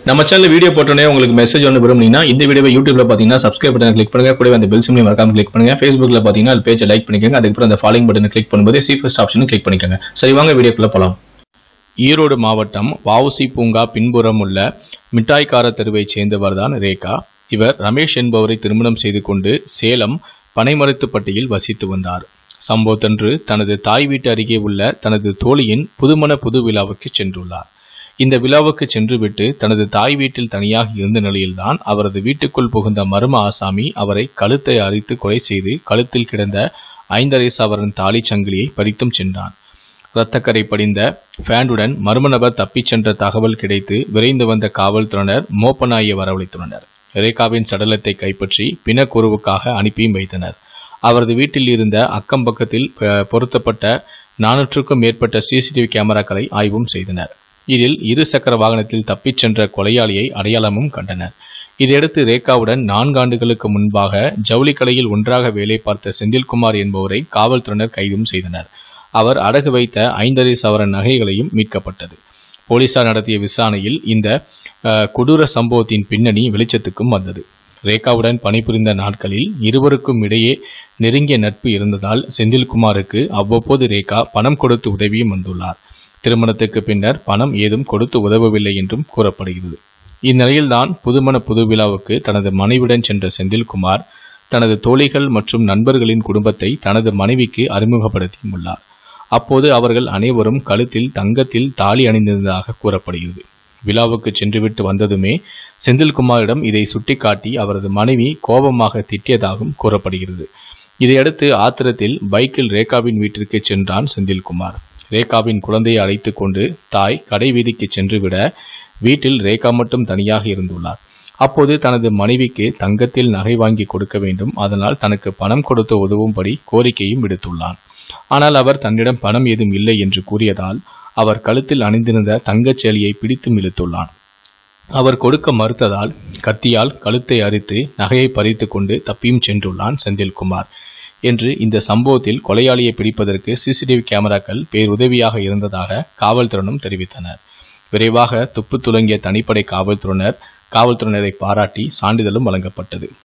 நம்ம channel video போட்டோனே உங்களுக்கு message ஒன்று விரும்புனீங்கன்னா இந்த வீடியோவை யூடியூப்ல பாத்தீங்கன்னா சப்ஸ்கிரைப் பட்டன் கிளிக் பண்ணுங்க, கூடவே அந்த பெல் சிம்பலையும் மறக்காம கிளிக் பண்ணுங்க. Facebookல பாத்தீங்கன்னா அது பேஜை லைக் பண்ணிக்கோங்க, அதுக்கப்புறம் அந்த ஃபாலோயிங் பட்டனை கிளிக் பண்ணும்போது சி ஃபர்ஸ்ட் ஆப்ஷனும் கிளிக் பண்ணிக்கோங்க. சரி வாங்க வீடியோக்குள்ள போலாம். ஈரோடு மாவட்டம் வஉசி பூங்கா பின்புறம் உள்ள மிட்டாய்க்கார தெருவைச் சேர்ந்தவர் தான் ரேகா. இவர் ரமேஷ் என்பவரை திருமணம் செய்து கொண்டு சேலம் பனைமரத்துப்பட்டியில் வசித்து வந்தார். சம்பவத்தன்று தனது தாய் வீட்டு அருகே உள்ள தனது தோழியின் புதுமண புது விழாவுக்கு சென்றுள்ளார். இந்த விழாவுக்கு சென்றுவிட்டு தனது தாய் வீட்டில் தனியாக இருந்த நிலையில்தான் அவரது வீட்டுக்குள் புகுந்த மர்ம ஆசாமி அவரை கழுத்தை அரித்து கொலை செய்து கழுத்தில் கிடந்த 5.5 சவரன் தாலி சங்கிலியை பறித்தும் சென்றான். இரத்தக்கரை படிந்த ஃபேண்டுடன் மர்ம நபர் தப்பிச் சென்ற தகவல் கிடைத்து விரைந்து வந்த காவல்துறையினர் மோப்பநாயை வரவழைத்துள்ளனர். ரேகாவின் சடலத்தை கைப்பற்றி பிணக்கூறுவுக்காக அனுப்பியும் வைத்தனர். அவரது வீட்டில் இருந்த அக்கம் பக்கத்தில் பொருத்தப்பட்ட 400க்கும் மேற்பட்ட சிசிடிவி கேமராக்களை ஆய்வும் செய்தனர். இதில் 2 சக்கர வாகனத்தில் தப்பிச் சென்ற கொலையாளியை அடையாளமும் கண்டனர். இதையடுத்து ரேகாவுடன் 4 ஆண்டுகளுக்கு முன்பாக ஜவுளி கடையில் ஒன்றாக வேலை பார்த்த செந்தில்குமார் என்பவரை காவல்துறையினர் கைதும் செய்தனர். அவர் அடகு வைத்த 5.5 சவரன் நகைகளையும் மீட்கப்பட்டது. போலீசார் நடத்திய விசாரணையில் இந்த கொடூர சம்பவத்தின் பின்னணி வெளிச்சத்துக்கும் வந்தது. ரேகாவுடன் பணிபுரிந்த நாட்களில் இருவருக்கும் இடையே நெருங்கிய நட்பு இருந்ததால் செந்தில்குமாருக்கு அவ்வப்போது ரேகா பணம் கொடுத்து உதவியும் வந்துள்ளார். திருமணத்துக்கு பின்னர் பணம் ஏதும் கொடுத்து உதவவில்லை என்றும் கூறப்படுகிறது. இந்நிலையில்தான் புதுமண புது விழாவுக்கு தனது மனைவியுடன் சென்ற செந்தில்குமார் தனது தோழிகள் மற்றும் நண்பர்களின் குடும்பத்தை தனது மனைவிக்கு அறிமுகப்படுத்தியும் உள்ளார். அப்போது அவர்கள் அனைவரும் கழுத்தில் தங்கத்தில் தாலி அணிந்திருந்ததாக கூறப்படுகிறது. விழாவுக்கு சென்றுவிட்டு வந்ததுமே செந்தில்குமாரிடம் இதை சுட்டிக்காட்டி அவரது மனைவி கோபமாக திட்டியதாகவும் கூறப்படுகிறது. இதையடுத்து ஆத்திரத்தில் பைக்கில் ரேகாவின் வீட்டிற்கு சென்றான் செந்தில்குமார். ரேகாவின் குழந்தையை அழைத்து கொண்டு தாய் கடை வீதிக்கு சென்றுவிட வீட்டில் ரேகா மட்டும் தனியாக இருந்துள்ளார். அப்போது தனது மனைவிக்கு தங்கத்தில் நகை வாங்கி கொடுக்க வேண்டும், அதனால் தனக்கு பணம் கொடுத்து உதவும்படி கோரிக்கையும் விடுத்துள்ளான். ஆனால் அவர் தன்னிடம் பணம் ஏதும் இல்லை என்று கூறியதால் அவர் கழுத்தில் அணிந்திருந்த தங்கச்சேலியை பிடித்து இழுத்துள்ளான். அவர் கொடுக்க மறுத்ததால் கத்தியால் கழுத்தை அரித்து நகையை பறித்து கொண்டு தப்பியும் சென்றுள்ளான் செந்தில்குமார் என்று இந்த சம்பவத்தில் கொலையாளியை பிடிப்பதற்கு சிசிடிவி கேமராக்கள் பேருதவியாக இருந்ததாக காவல்துறையினரும் தெரிவித்தனர். விரைவாக துப்பு துலங்கிய தனிப்படை காவல்துறையினரை பாராட்டி சான்றிதழும் வழங்கப்பட்டது.